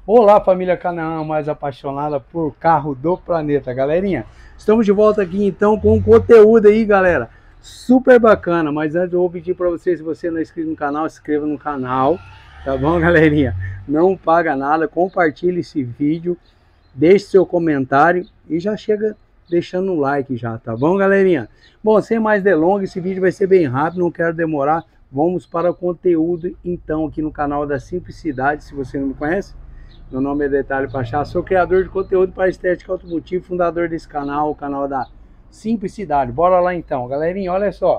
Olá, família Canaã, mais apaixonada por carro do planeta, galerinha. Estamos de volta aqui então com um conteúdo aí, galera, super bacana. Mas antes eu vou pedir para você, se você não é inscrito no canal, se inscreva no canal, tá bom, galerinha? Não paga nada, compartilhe esse vídeo, deixe seu comentário e já chega deixando o like já, tá bom, galerinha? Bom, sem mais delongas, esse vídeo vai ser bem rápido, não quero demorar. Vamos para o conteúdo então aqui no canal da Simplicidade, se você não me conhece. Meu nome é Detalhe Pachá, sou criador de conteúdo para estética automotiva, fundador desse canal, o canal da Simplicidade. Bora lá então, galerinha, olha só.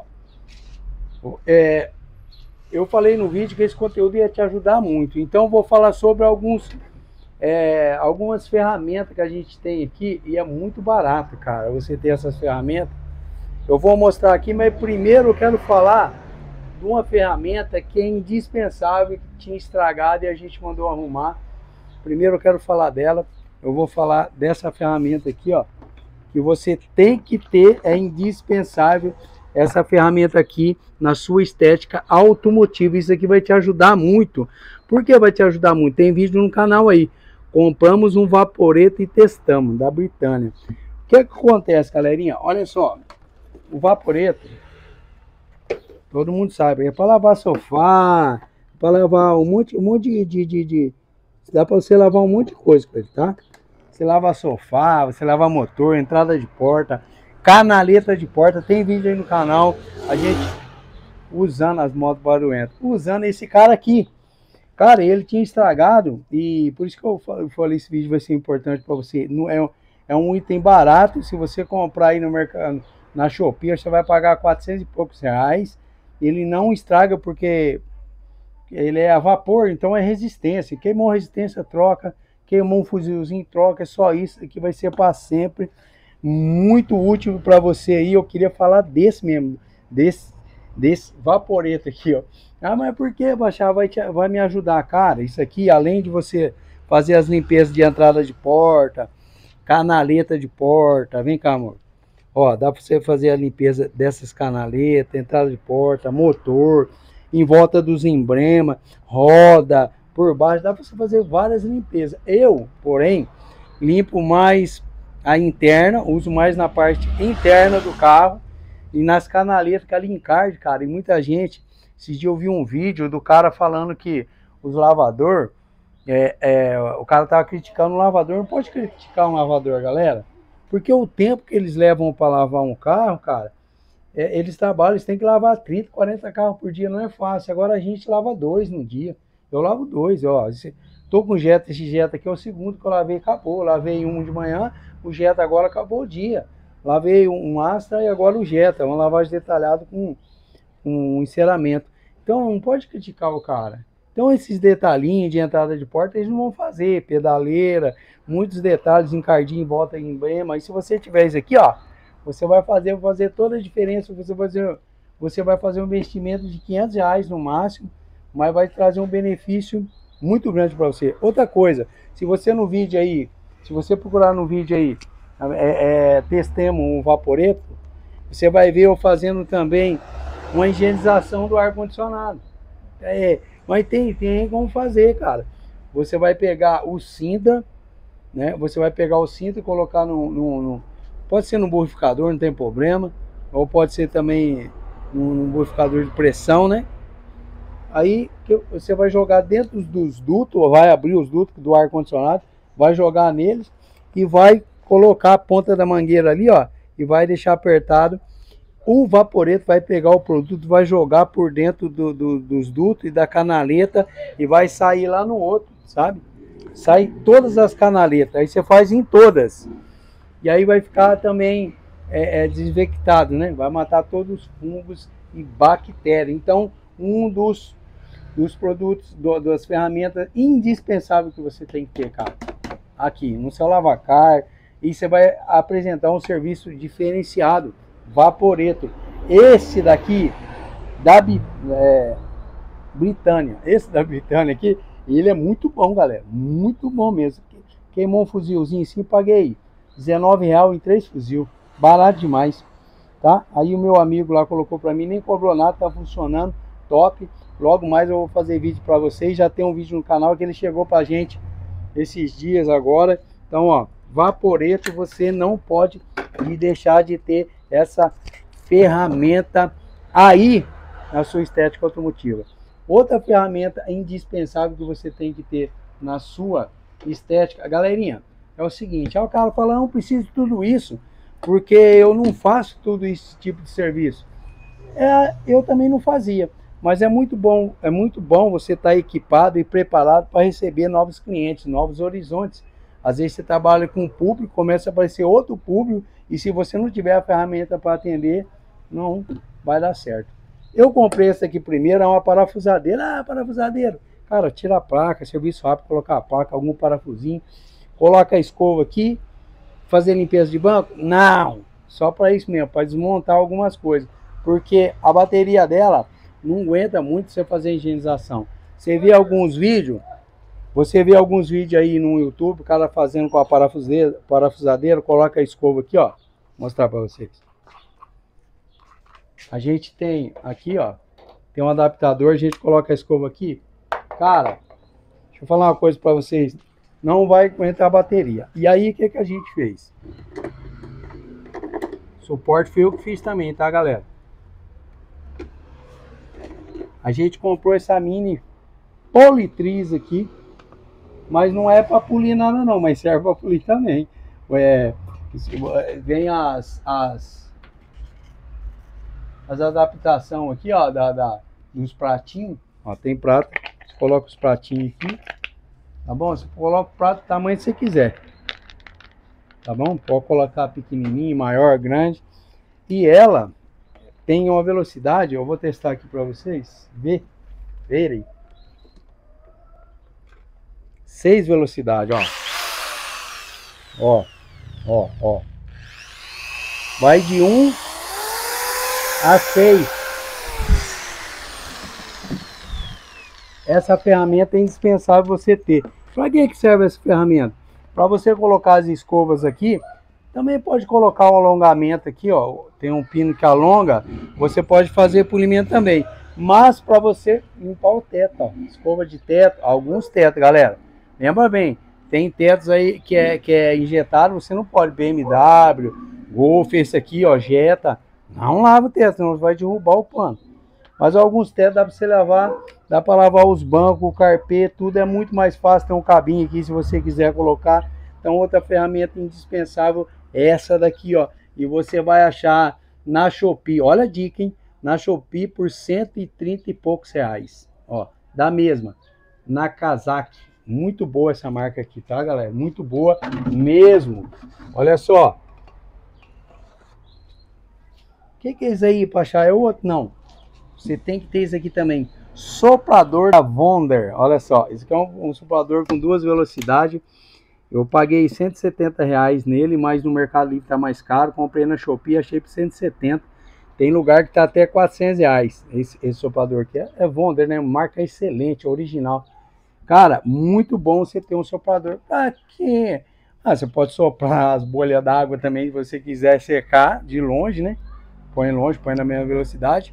Eu falei no vídeo que esse conteúdo ia te ajudar muito, então vou falar sobre algumas ferramentas que a gente tem aqui e é muito barato, cara, você ter essas ferramentas. Eu vou mostrar aqui, mas primeiro eu quero falar de uma ferramenta que é indispensável, que tinha estragado e a gente mandou arrumar. Primeiro eu quero falar dela, eu vou falar dessa ferramenta aqui, ó, que você tem que ter, é indispensável essa ferramenta aqui na sua estética automotiva. Isso aqui vai te ajudar muito. Por que vai te ajudar muito? Tem vídeo no canal aí. Compramos um vaporeto e testamos, da Britânia. O que acontece, galerinha? Olha só, o vaporeto, todo mundo sabe, é para lavar sofá, para lavar um monte de dá para você lavar um monte de coisa com ele, tá? Você lava sofá, você lava motor, entrada de porta, canaleta de porta. Tem vídeo aí no canal, a gente usando as motos barulhentas. Usando esse cara aqui. Cara, ele tinha estragado e por isso que eu falei esse vídeo vai ser importante para você. Não é um item barato. Se você comprar aí no mercado, na Shopee, você vai pagar 400 e poucos reais. Ele não estraga porque ele é a vapor, então é resistência. Queimou resistência, troca. Queimou um fuzilzinho, troca. É só isso que vai ser para sempre. Muito útil para você aí. Eu queria falar desse mesmo, desse vaporeto aqui, ó. Ah, mas por que, Baixar? Vai me ajudar, cara. Isso aqui, além de você fazer as limpezas de entrada de porta, canaleta de porta. Vem cá, amor. Ó, dá para você fazer a limpeza dessas canaletas, entrada de porta, motor, em volta dos emblemas, roda, por baixo, dá para você fazer várias limpezas. Eu, porém, limpo mais a interna, uso mais na parte interna do carro e nas canaletas que ali encarde, cara. E muita gente, esses dias eu vi um vídeo do cara falando que os lavador, o cara tava criticando o lavador. Não pode criticar um lavador, galera, porque o tempo que eles levam para lavar um carro, cara, eles trabalham, eles têm que lavar 30, 40 carros por dia, não é fácil. Agora a gente lava 2 no dia. Eu lavo 2, ó. Tô com Jetta, esse Jetta aqui é o segundo que eu lavei, acabou. Lavei um de manhã, o Jetta agora acabou o dia. Lavei um Astra e agora o Jetta, uma lavagem detalhada com um enceramento. Então não pode criticar o cara. Então esses detalhinhos de entrada de porta eles não vão fazer, pedaleira, muitos detalhes, encardinho em volta em emblema. E se você tiver isso aqui, ó, você vai fazer toda a diferença. Você vai fazer um investimento de 500 reais no máximo, mas vai trazer um benefício muito grande para você. Outra coisa, se você no vídeo aí, se você procurar no vídeo aí, testemos um vaporeto, você vai ver eu fazendo também uma higienização do ar-condicionado. Mas tem como fazer, cara. Você vai pegar o cinta, né? Você vai pegar o cinto e colocar pode ser no borrificador, não tem problema. Ou pode ser também num borrificador de pressão, né? Aí você vai jogar dentro dos dutos, ou vai abrir os dutos do ar-condicionado, vai jogar neles e vai colocar a ponta da mangueira ali, ó, e vai deixar apertado. O vaporeto vai pegar o produto, vai jogar por dentro dos dutos e da canaleta e vai sair lá no outro, sabe? Sai todas as canaletas, aí você faz em todas. E aí vai ficar também desinfectado, né? Vai matar todos os fungos e bactérias. Então, um dos produtos, das ferramentas indispensáveis que você tem que ter, cara, aqui no seu lavacar. E você vai apresentar um serviço diferenciado, vaporeto. Esse daqui da Britânia, esse da Britânia aqui, ele é muito bom, galera, muito bom mesmo. Queimou um fuzilzinho assim, paguei R$19 em 3 fuzil, barato demais, tá? Aí o meu amigo lá colocou para mim, nem cobrou nada, tá funcionando, top. Logo mais eu vou fazer vídeo para vocês, já tem um vídeo no canal que ele chegou pra gente esses dias agora. Então, ó, Vaporeto, você não pode deixar de ter essa ferramenta aí na sua estética automotiva. Outra ferramenta indispensável que você tem que ter na sua estética, galerinha, é o seguinte: o cara fala, não preciso de tudo isso, porque eu não faço todo esse tipo de serviço. Eu também não fazia, mas é muito bom você estar equipado e preparado para receber novos clientes, novos horizontes. Às vezes você trabalha com um público, começa a aparecer outro público, e se você não tiver a ferramenta para atender, não vai dar certo. Eu comprei essa aqui primeiro, é uma parafusadeira. Parafusadeiro. Cara, tira a placa, serviço rápido, colocar a placa, algum parafusinho, coloca a escova aqui, fazer limpeza de banco? Não, só para isso mesmo, para desmontar algumas coisas, porque a bateria dela não aguenta muito você fazer higienização. Você vê alguns vídeos aí no YouTube, o cara fazendo com a parafusadeira, coloca a escova aqui, ó, vou mostrar para vocês. A gente tem aqui, ó, tem um adaptador, a gente coloca a escova aqui. Cara, deixa eu falar uma coisa para vocês, não vai aguentar a bateria. E aí, o que que a gente fez? Suporte foi eu que fiz também, tá, galera? A gente comprou essa mini politriz aqui, mas não é para polir nada não, mas serve para polir também. Vem as adaptações aqui, ó, dos pratinhos. Ó, tem prato, você coloca os pratinhos aqui, tá bom? Você coloca o prato do tamanho que você quiser, tá bom? Pode colocar pequenininho, maior, grande. E ela tem uma velocidade, eu vou testar aqui para vocês verem. 6 velocidades, ó. Ó. Vai de 1 a 6. Essa ferramenta é indispensável você ter. Para que serve essa ferramenta? Para você colocar as escovas aqui. Também pode colocar um alongamento aqui, ó. Tem um pino que alonga. Você pode fazer polimento também. Mas para você limpar o teto, ó. Escova de teto, alguns tetos, galera. Lembra bem, tem tetos aí que é injetado, você não pode. BMW, Golf, esse aqui, ó, Jetta. Não lava o teto, senão você vai derrubar o pano. Mas alguns tetos dá para você lavar, dá para lavar os bancos, o carpê, tudo é muito mais fácil. Tem um cabinho aqui se você quiser colocar. Então outra ferramenta indispensável é essa daqui, ó. E você vai achar na Shopee, olha a dica, hein? Na Shopee por 130 e poucos reais. Ó, da mesma, na Kazakh. Muito boa essa marca aqui, tá, galera? Muito boa mesmo. Olha só. O que é isso aí, para achar? É outro? Não. Você tem que ter isso aqui também. Soprador da Wonder. Olha só. Esse aqui é um soprador com 2 velocidades. Eu paguei 170 reais nele, mas no Mercado Livre tá mais caro. Comprei na Shopee, achei por 170. Tem lugar que tá até 400 reais. Esse soprador aqui é Wonder, né? Marca excelente, original. Cara, muito bom você ter um soprador. Pra quê? Você pode soprar as bolhas d'água também, se você quiser secar de longe, né? Põe longe, põe na mesma velocidade.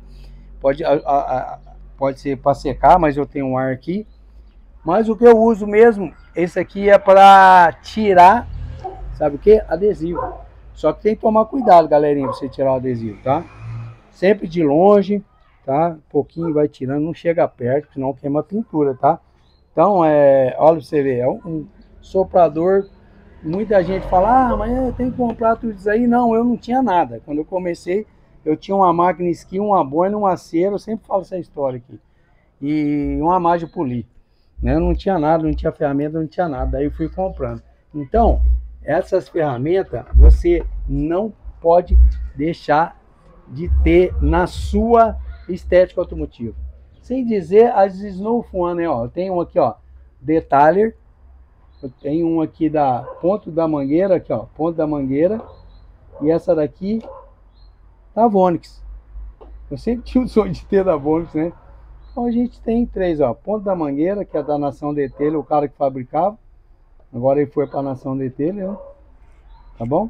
Pode ser para secar, mas eu tenho um ar aqui. Mas o que eu uso mesmo, esse aqui é para tirar, sabe o que? Adesivo. Só que tem que tomar cuidado, galerinha, para você tirar o adesivo, tá? Sempre de longe, tá? Um pouquinho vai tirando, não chega perto, senão queima a pintura, tá? Então, olha pra você ver, é um soprador. Muita gente fala, mas eu tenho que comprar tudo isso aí. Não, eu não tinha nada. Quando eu comecei, eu tinha uma máquina esqui, uma boina, uma cera. Eu sempre falo essa história aqui. E uma máquina de polir. Né? Eu não tinha nada, não tinha ferramenta, não tinha nada. Daí eu fui comprando. Então, essas ferramentas você não pode deixar de ter na sua estética automotiva. Sem dizer as Snow One, né? Ó, eu tenho um aqui, ó, Detailer. Eu tenho um aqui da ponto da mangueira, aqui, ó, ponto da mangueira. E essa daqui da Vonix. Eu sempre tive o sonho de ter da Vonix, né? Então a gente tem 3, ó, ponto da mangueira, que é da Nação Detelha, o cara que fabricava. Agora ele foi para a Nação Detelha, né? Tá bom?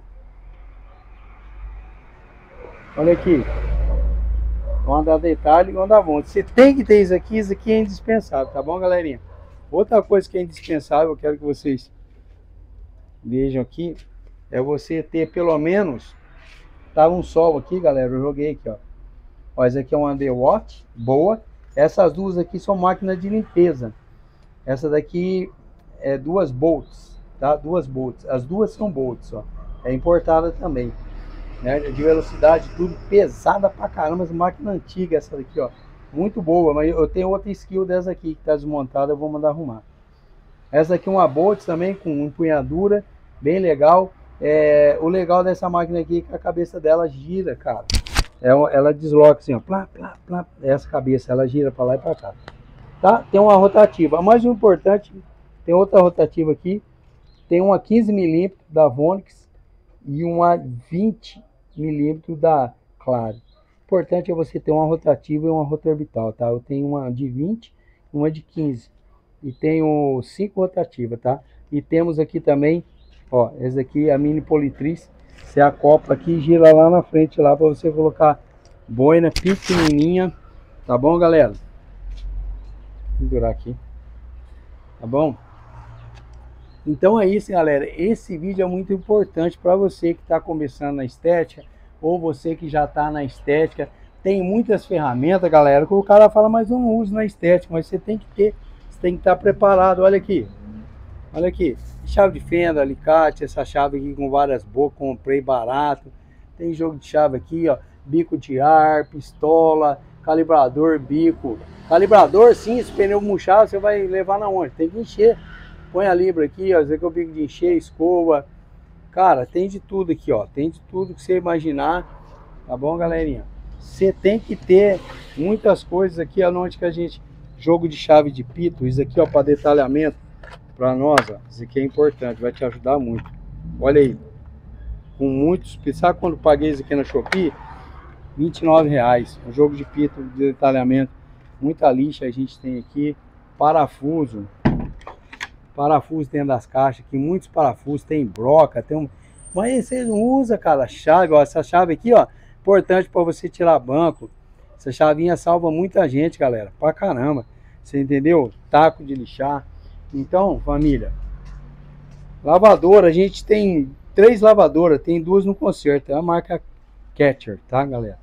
Olha aqui. Uma da Detalhe e uma da Vonix. Você tem que ter isso aqui é indispensável, tá bom, galerinha? Outra coisa que é indispensável, eu quero que vocês vejam aqui, é você ter pelo menos, tá um sol aqui, galera, eu joguei aqui, ó. Ó, essa aqui é uma Underwatt, boa. Essas duas aqui são máquinas de limpeza. Essa daqui é duas Bolts, tá? Duas Bolts. As duas são Bolts, ó. É importada também, né? De velocidade, tudo pesada pra caramba. Essa máquina antiga, essa daqui, ó. Muito boa, mas eu tenho outra skill dessa aqui que tá desmontada, eu vou mandar arrumar. Essa aqui é uma Bolts também com empunhadura, bem legal. O legal dessa máquina aqui é que a cabeça dela gira, cara. Ela desloca assim, ó, plá, plá, plá, essa cabeça, ela gira para lá e para cá. Tá? Tem uma rotativa. Mais importante, tem outra rotativa aqui. Tem uma 15mm da Vonix e uma 20mm da Claro. Importante é você ter uma rotativa e uma rotorbital, tá? Eu tenho uma de 20 e uma de 15. E tenho 5 rotativas, tá? E temos aqui também, ó, essa aqui é a mini politriz. Você acopla aqui e gira lá na frente lá para você colocar boina pequenininha, tá bom, galera? Vou pendurar aqui, tá bom? Então é isso, galera. Esse vídeo é muito importante para você que está começando na estética ou você que já está na estética. Tem muitas ferramentas, galera, que o cara fala, mas eu não uso na estética, mas você tem que ter, você tem que estar preparado. Olha aqui. Olha aqui, chave de fenda, alicate, essa chave aqui com várias bocas, comprei barato. Tem jogo de chave aqui, ó, bico de ar, pistola, calibrador, bico. Calibrador, sim, se o pneu murchar, você vai levar na onde? Tem que encher. Põe a libra aqui, ó, esse aqui é o bico de encher, escova. Cara, tem de tudo aqui, ó, tem de tudo que você imaginar, tá bom, galerinha? Você tem que ter muitas coisas aqui, onde que a gente, jogo de chave de pito, isso aqui, ó, para detalhamento. Para nós, ó, isso aqui é importante, vai te ajudar muito. Olha aí, com muitos, sabe quando paguei isso aqui na Shopee? R$29, um jogo de pito de detalhamento, muita lixa a gente tem aqui, parafuso dentro das caixas, aqui muitos parafusos, tem broca, tem um, mas vocês não usam, cara, chave, ó, essa chave aqui, ó, importante para você tirar banco, essa chavinha salva muita gente, galera, pra caramba, você entendeu? Taco de lixar. Então, família, lavadora, a gente tem 3 lavadoras, tem 2 no concerto, é a marca Catcher, tá, galera?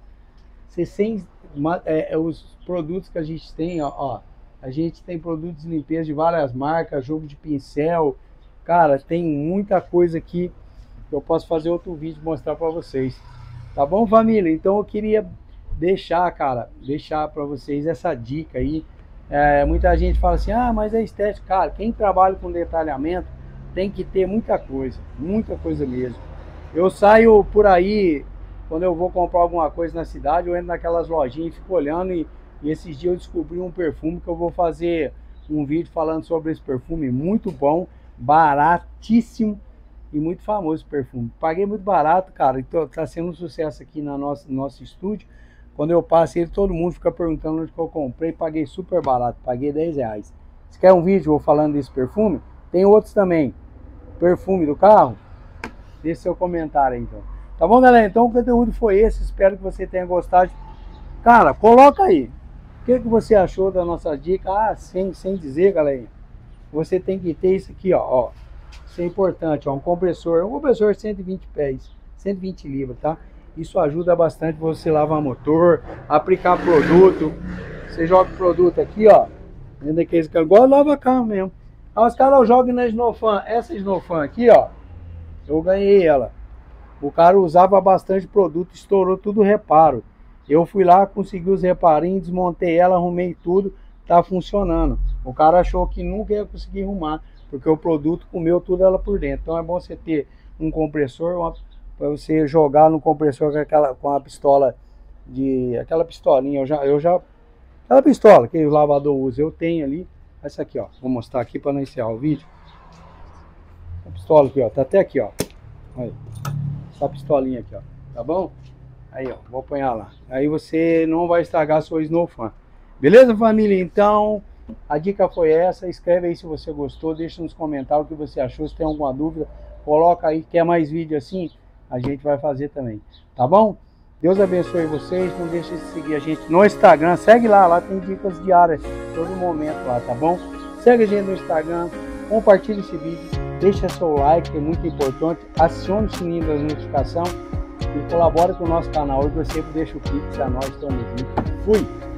Os produtos que a gente tem, ó, a gente tem produtos de limpeza de várias marcas, jogo de pincel, cara, tem muita coisa aqui que eu posso fazer outro vídeo mostrar para vocês, tá bom, família? Então eu queria deixar para vocês essa dica aí. Muita gente fala assim, ah, mas é estética. Cara, quem trabalha com detalhamento tem que ter muita coisa mesmo. Eu saio por aí, quando eu vou comprar alguma coisa na cidade, eu entro naquelas lojinhas e fico olhando, e esses dias eu descobri um perfume que eu vou fazer um vídeo falando sobre esse perfume, muito bom, baratíssimo e muito famoso esse perfume. Paguei muito barato, cara, então tá sendo um sucesso aqui no nosso estúdio. Quando eu passo ele, todo mundo fica perguntando onde que eu comprei, paguei super barato, paguei R$10. Se quer um vídeo falando desse perfume, tem outros também. Perfume do carro? Deixe seu comentário aí, então. Tá bom, galera? Então o conteúdo foi esse, espero que você tenha gostado. Cara, coloca aí, o que você achou da nossa dica? Ah, sem dizer, galera, você tem que ter isso aqui, ó. Isso é importante, ó, um compressor 120 pés, 120 libras, tá? Isso ajuda bastante você lavar motor, aplicar produto. Você joga o produto aqui, ó, dentro daqueles canos, igual lava carro mesmo. Aí os caras jogam na Snowfan. Essa Snowfan aqui, ó, eu ganhei ela. O cara usava bastante produto, estourou tudo reparo. Eu fui lá, consegui os reparinhos, desmontei ela, arrumei tudo, tá funcionando. O cara achou que nunca ia conseguir arrumar, porque o produto comeu tudo ela por dentro. Então é bom você ter um compressor, para você jogar no compressor com a pistola aquela pistolinha, aquela pistola que o lavador usa, eu tenho ali, essa aqui, ó, vou mostrar aqui para não encerrar o vídeo. A pistola aqui, ó, tá até aqui, ó, aí, essa pistolinha aqui, ó, tá bom? Aí, ó, vou apanhar lá, aí você não vai estragar a sua Snowfan, beleza, família? Então, a dica foi essa, escreve aí se você gostou, deixa nos comentários o que você achou, se tem alguma dúvida, coloca aí, quer mais vídeo assim? A gente vai fazer também, tá bom? Deus abençoe vocês, não deixe de seguir a gente no Instagram, segue lá tem dicas diárias, todo momento lá, tá bom? segue a gente no Instagram, compartilhe esse vídeo, deixa seu like, que é muito importante, acione o sininho das notificações e colabore com o nosso canal. Eu sempre deixo o Pix, a nós estamos juntos. Fui!